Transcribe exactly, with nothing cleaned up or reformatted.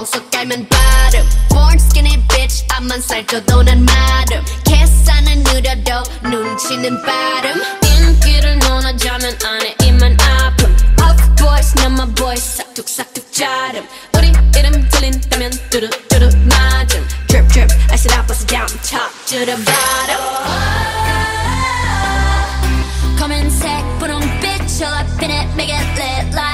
뻥석 깔면 발음 Born skinny bitch 앞만 살쪄도 난 마름 계산은 느려도 눈치는 빠름 인기를 논하자면 안에 입만 아픔 Off boys 난 my boys 싹둑싹둑 자름 우리 이름 들린다면 뚜루뚜루 맞음 Drip drip I said I bust it down top to the bottom 검은색 분홍빛 Chill up in it make it lit like